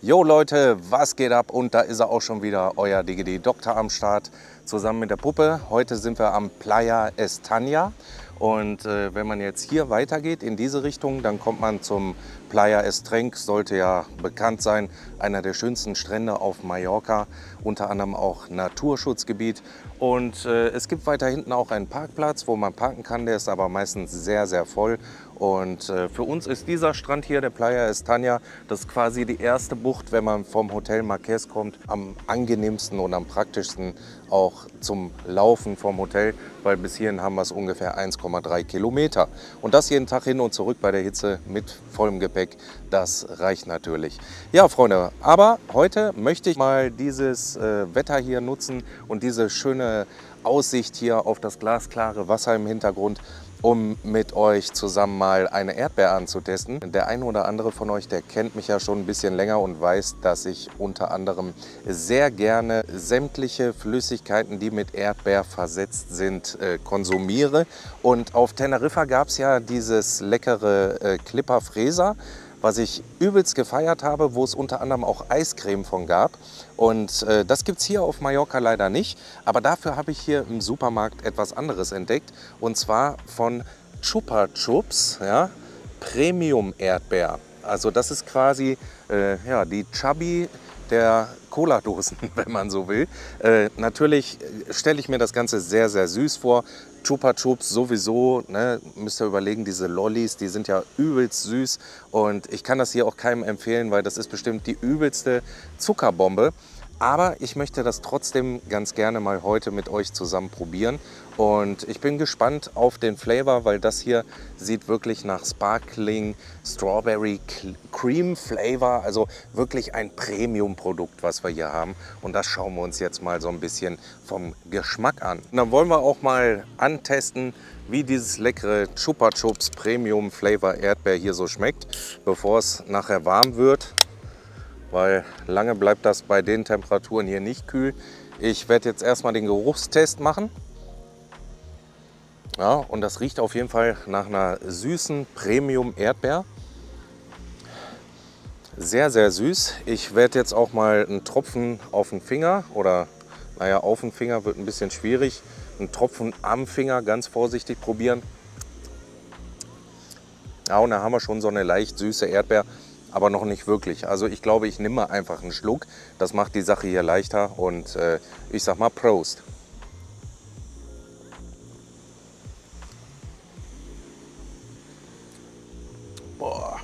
Jo Leute, was geht ab? Und da ist er auch schon wieder, euer DGD Doktor am Start, zusammen mit der Puppe. Heute sind wir am Playa Estanya. Und wenn man jetzt hier weitergeht in diese Richtung, dann kommt man zum Playa Estrenc, sollte ja bekannt sein, einer der schönsten Strände auf Mallorca, unter anderem auch Naturschutzgebiet. Und es gibt weiter hinten auch einen Parkplatz, wo man parken kann, der ist aber meistens sehr, sehr voll. Und für uns ist dieser Strand hier, der Playa Estanya, das ist quasi die erste Bucht, wenn man vom Hotel Marqués kommt, am angenehmsten und am praktischsten auch zum Laufen vom Hotel, weil bis hierhin haben wir es ungefähr 1,3 Kilometer. Und das jeden Tag hin und zurück bei der Hitze mit vollem Gepäck, das reicht natürlich. Ja, Freunde, aber heute möchte ich mal dieses Wetter hier nutzen und diese schöne Aussicht hier auf das glasklare Wasser im Hintergrund, um mit euch zusammen mal eine Erdbeer anzutesten. Der eine oder andere von euch, der kennt mich ja schon ein bisschen länger und weiß, dass ich unter anderem sehr gerne sämtliche Flüssigkeiten, die mit Erdbeer versetzt sind, konsumiere. Und auf Teneriffa gab es ja dieses leckere Clipper Freesa, was ich übelst gefeiert habe, wo es unter anderem auch Eiscreme von gab. Und das gibt es hier auf Mallorca leider nicht. Aber dafür habe ich hier im Supermarkt etwas anderes entdeckt. Und zwar von Chupa Chups, ja, Premium Erdbeer. Also das ist quasi ja, die Chubby der Cola-Dosen, wenn man so will. Natürlich stelle ich mir das Ganze sehr, sehr süß vor. Chupa Chups sowieso, ne, müsst ihr überlegen, diese Lollis, die sind ja übelst süß. Und ich kann das hier auch keinem empfehlen, weil das ist bestimmt die übelste Zuckerbombe. Aber ich möchte das trotzdem ganz gerne mal heute mit euch zusammen probieren. Und ich bin gespannt auf den Flavor, weil das hier sieht wirklich nach Sparkling Strawberry Cream Flavor. Also wirklich ein Premium-Produkt, was wir hier haben. Und das schauen wir uns jetzt mal so ein bisschen vom Geschmack an. Und dann wollen wir auch mal antesten, wie dieses leckere Chupa Chups Premium Flavor Erdbeer hier so schmeckt, bevor es nachher warm wird. Weil lange bleibt das bei den Temperaturen hier nicht kühl. Ich werde jetzt erstmal den Geruchstest machen. Ja, und das riecht auf jeden Fall nach einer süßen Premium Erdbeer. Sehr, sehr süß. Ich werde jetzt auch mal einen Tropfen auf den Finger, oder naja, auf den Finger wird ein bisschen schwierig. Einen Tropfen am Finger ganz vorsichtig probieren. Ja, und da haben wir schon so eine leicht süße Erdbeer. Aber noch nicht wirklich. Also ich glaube, ich nehme einfach einen Schluck. Das macht die Sache hier leichter und ich sag mal Prost. Boah.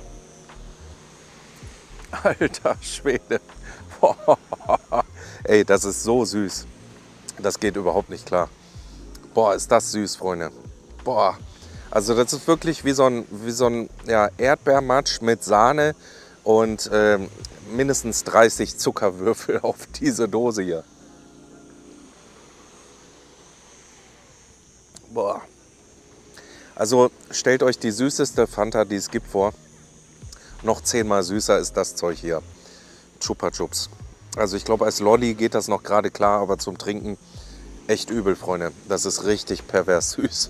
Alter Schwede. Boah. Ey, das ist so süß. Das geht überhaupt nicht klar. Boah, ist das süß, Freunde. Boah. Also das ist wirklich wie so ein ja, Erdbeermatsch mit Sahne und mindestens 30 Zuckerwürfel auf diese Dose hier. Boah. Also stellt euch die süßeste Fanta, die es gibt, vor. Noch 10-mal süßer ist das Zeug hier. Chupa Chups. Also ich glaube, als Lolli geht das noch gerade klar, aber zum Trinken echt übel, Freunde. Das ist richtig pervers süß.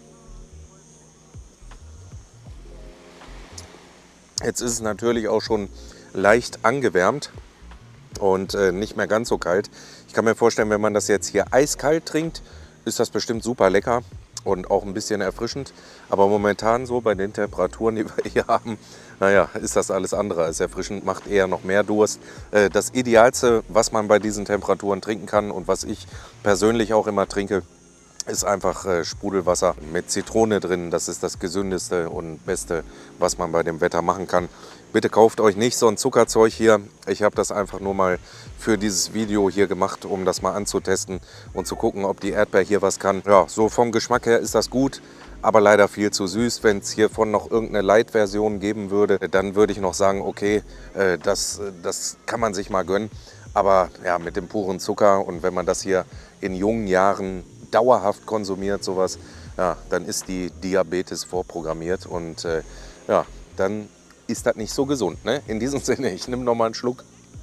Jetzt ist es natürlich auch schon leicht angewärmt und nicht mehr ganz so kalt. Ich kann mir vorstellen, wenn man das jetzt hier eiskalt trinkt, ist das bestimmt super lecker und auch ein bisschen erfrischend. Aber momentan so bei den Temperaturen, die wir hier haben, naja, ist das alles andere als erfrischend, macht eher noch mehr Durst. Das Idealste, was man bei diesen Temperaturen trinken kann und was ich persönlich auch immer trinke, ist einfach Sprudelwasser mit Zitrone drin. Das ist das gesündeste und beste, was man bei dem Wetter machen kann. Bitte kauft euch nicht so ein Zuckerzeug hier. Ich habe das einfach nur mal für dieses Video hier gemacht, um das mal anzutesten und zu gucken, ob die Erdbeer hier was kann. Ja, so vom Geschmack her ist das gut, aber leider viel zu süß. Wenn es hiervon noch irgendeine Light-Version geben würde, dann würde ich noch sagen, okay, das kann man sich mal gönnen. Aber ja, mit dem puren Zucker und wenn man das hier in jungen Jahren dauerhaft konsumiert, sowas, ja, dann ist die Diabetes vorprogrammiert und ja, dann ist das nicht so gesund. Ne? In diesem Sinne, ich nehme noch mal einen Schluck.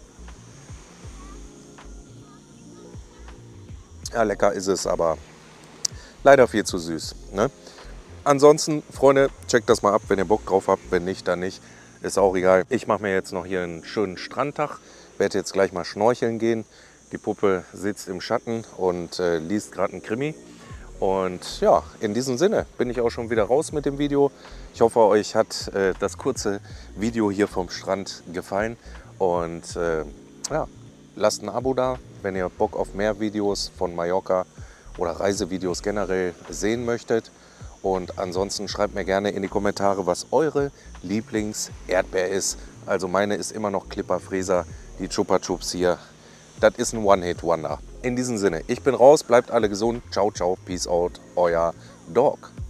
Ja, lecker ist es, aber leider viel zu süß. Ne? Ansonsten, Freunde, checkt das mal ab, wenn ihr Bock drauf habt. Wenn nicht, dann nicht. Ist auch egal. Ich mache mir jetzt noch hier einen schönen Strandtag. Werde jetzt gleich mal schnorcheln gehen. Die Puppe sitzt im Schatten und liest gerade einen Krimi. Und ja, in diesem Sinne bin ich auch schon wieder raus mit dem Video. Ich hoffe, euch hat das kurze Video hier vom Strand gefallen. Und ja, lasst ein Abo da, wenn ihr Bock auf mehr Videos von Mallorca oder Reisevideos generell sehen möchtet. Und ansonsten schreibt mir gerne in die Kommentare, was eure Lieblings-Erdbeer ist. Also meine ist immer noch Clipper Freezer, die Chupa Chups hier. Das ist ein One-Hit-Wonder. In diesem Sinne, ich bin raus, bleibt alle gesund. Ciao, ciao, peace out, euer Dog.